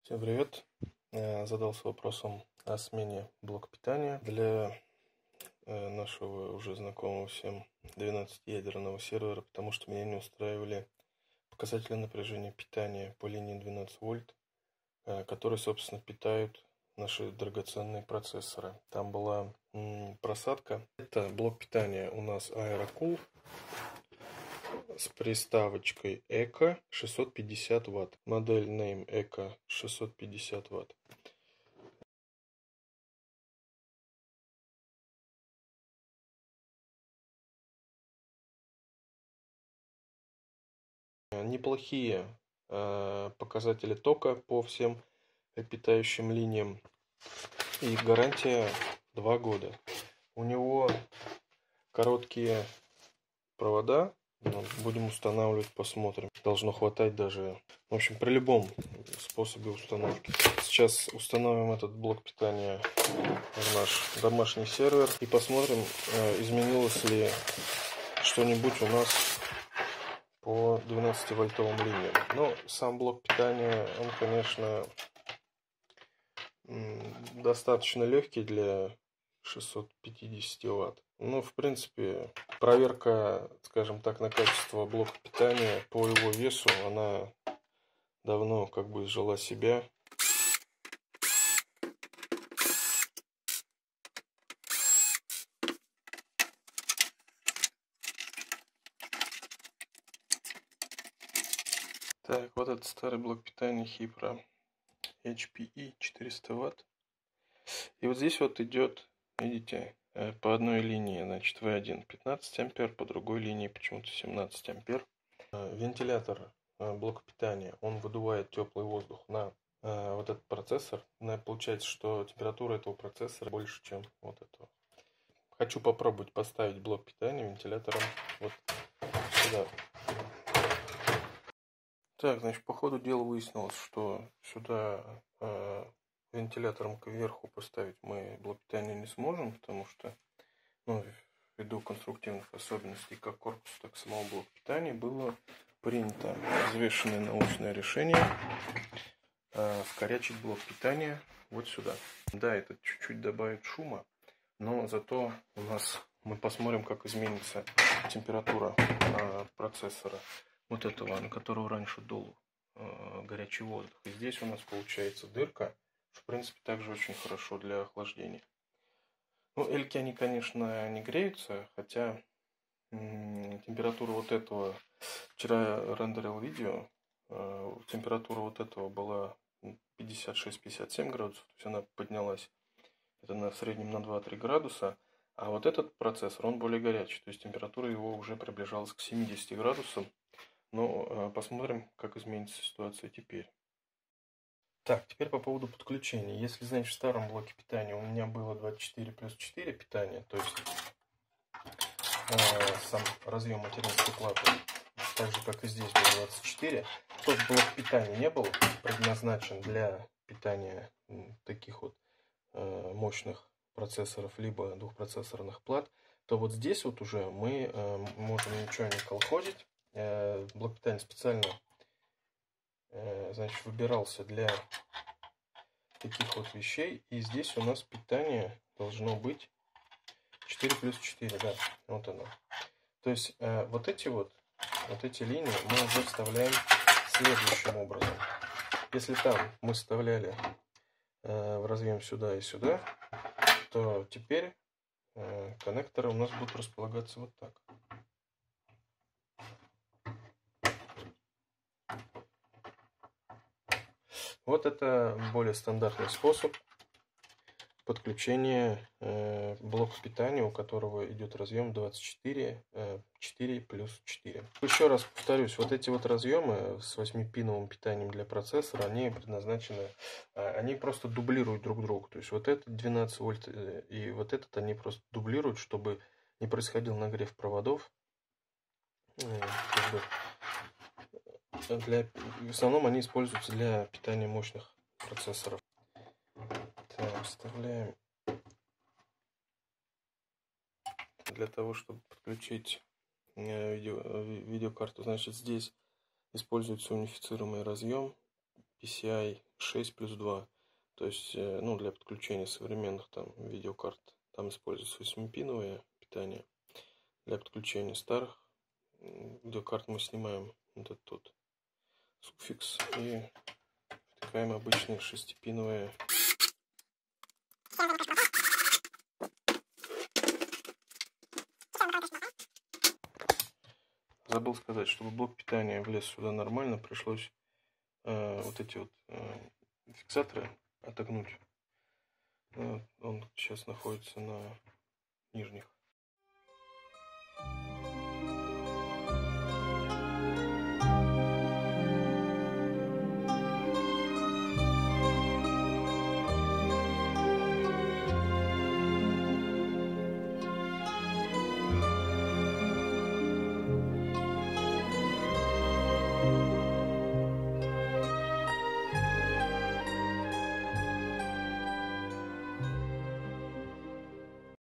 Всем привет! Задался вопросом о смене блока питания для нашего уже знакомого всем 12-ядерного сервера, потому что меня не устраивали показатели напряжения питания по линии 12 вольт, которые, собственно, питают наши драгоценные процессоры. Там была просадка. Это блок питания у нас AeroCool с приставочкой Eco 650 Вт. Модель Name Eco 650 Вт. Неплохие показатели тока по всем питающим линиям. И гарантия 2 года. У него короткие провода. Будем устанавливать, посмотрим. Должно хватать даже. В общем, при любом способе установки. Сейчас установим этот блок питания в наш домашний сервер и посмотрим, изменилось ли что-нибудь у нас по 12-вольтовым линиям. Но сам блок питания, он, конечно, достаточно легкий для 650 Вт. Но, в принципе, проверка, скажем так, на качество блока питания по его весу, она давно как бы изжила себя. Так, вот этот старый блок питания Hypro HPE 400 Вт. И вот здесь вот идет, видите, по одной линии, значит, V1 15 ампер, по другой линии почему-то 17 ампер. Вентилятор блока питания, он выдувает теплый воздух на вот этот процессор. Получается, что температура этого процессора больше, чем вот этого. Хочу попробовать поставить блок питания вентилятором вот сюда. Так, значит, по ходу дела выяснилось, что сюда вентилятором кверху поставить мы блок питания не сможем, потому что, ввиду конструктивных особенностей как корпуса, так и самого блока питания, было принято взвешенное научное решение вкорячить блок питания вот сюда. Да, это чуть-чуть добавит шума, но зато у нас мы посмотрим, как изменится температура процессора вот этого, на которого раньше дул горячий воздух. И здесь у нас получается дырка, что в принципе также очень хорошо для охлаждения. Ну, эльки, они, конечно, не греются, хотя температура вот этого, вчера я рендерил видео, температура вот этого была 56-57 градусов, то есть она поднялась, это в среднем на 2-3 градуса, а вот этот процессор, он более горячий, то есть температура его уже приближалась к 70 градусам. Но посмотрим, как изменится ситуация теперь. Так, теперь по поводу подключения. Если, значит, в старом блоке питания у меня было 24+4 питания, то есть сам разъем материнской платы, так же, как и здесь было 24, тот блок питания не был предназначен для питания таких вот мощных процессоров, либо двухпроцессорных плат, то вот здесь вот уже мы можем ничего не колхозить. Блок питания специально, значит, выбирался для таких вот вещей. И здесь у нас питание должно быть 4+4, да, вот оно. То есть вот эти линии мы уже вставляем следующим образом. Если там мы вставляли в разъем сюда и сюда, то теперь коннекторы у нас будут располагаться вот так. Вот это более стандартный способ подключения блока питания, у которого идет разъем 24, 4+4. Еще раз повторюсь, вот эти вот разъемы с 8-пиновым питанием для процессора, они предназначены, они просто дублируют друг друга. То есть вот этот 12 вольт и вот этот они просто дублируют, чтобы не происходил нагрев проводов. В основном они используются для питания мощных процессоров. Так, вставляем. Для того, чтобы подключить видеокарту, значит, здесь используется унифицируемый разъем PCI 6 плюс 2. То есть, ну, для подключения современных там видеокарт. Там используется 8-пиновое питание. Для подключения старых видеокарт мы снимаем вот этот вот суффикс и втыкаем обычные 6-пиновые. Забыл сказать, чтобы блок питания влез сюда нормально, пришлось вот эти вот фиксаторы отогнуть. Он сейчас находится на нижних